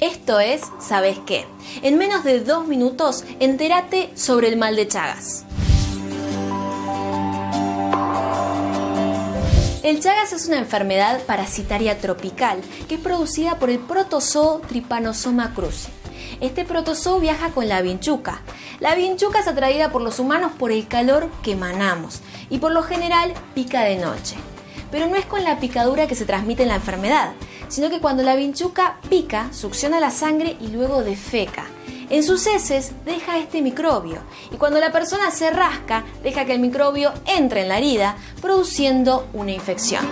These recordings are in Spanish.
Esto es ¿Sabes qué? En menos de 2 minutos, entérate sobre el mal de Chagas. El Chagas es una enfermedad parasitaria tropical que es producida por el protozoo Trypanosoma cruzi. Este protozoo viaja con la vinchuca. La vinchuca es atraída por los humanos por el calor que emanamos y por lo general pica de noche. Pero no es con la picadura que se transmite la enfermedad, sino que cuando la vinchuca pica, succiona la sangre y luego defeca. En sus heces deja este microbio y cuando la persona se rasca, deja que el microbio entre en la herida, produciendo una infección.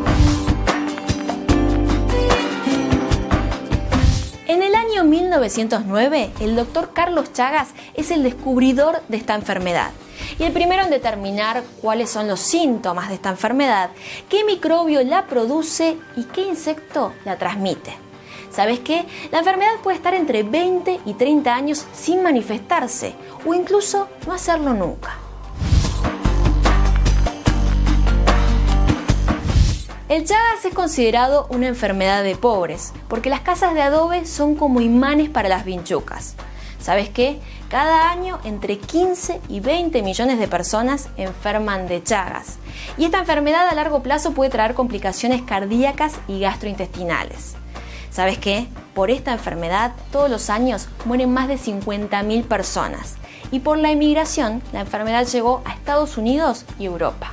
En el año 1909, el doctor Carlos Chagas es el descubridor de esta enfermedad y el primero en determinar cuáles son los síntomas de esta enfermedad, qué microbio la produce y qué insecto la transmite. ¿Sabes qué? La enfermedad puede estar entre 20 y 30 años sin manifestarse o incluso no hacerlo nunca. El Chagas es considerado una enfermedad de pobres porque las casas de adobe son como imanes para las vinchucas. ¿Sabes qué? Cada año entre 15 y 20 millones de personas enferman de Chagas. Y esta enfermedad a largo plazo puede traer complicaciones cardíacas y gastrointestinales. ¿Sabes qué? Por esta enfermedad todos los años mueren más de 50.000 personas. Y por la inmigración, la enfermedad llegó a Estados Unidos y Europa.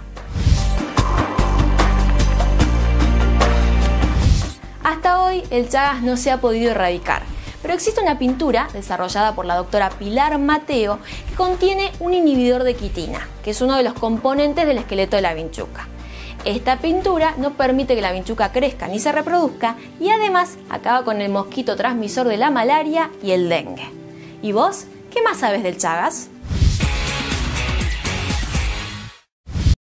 Hasta hoy el Chagas no se ha podido erradicar. Pero existe una pintura desarrollada por la doctora Pilar Mateo que contiene un inhibidor de quitina, que es uno de los componentes del esqueleto de la vinchuca. Esta pintura no permite que la vinchuca crezca ni se reproduzca y además acaba con el mosquito transmisor de la malaria y el dengue. ¿Y vos? ¿Qué más sabes del Chagas?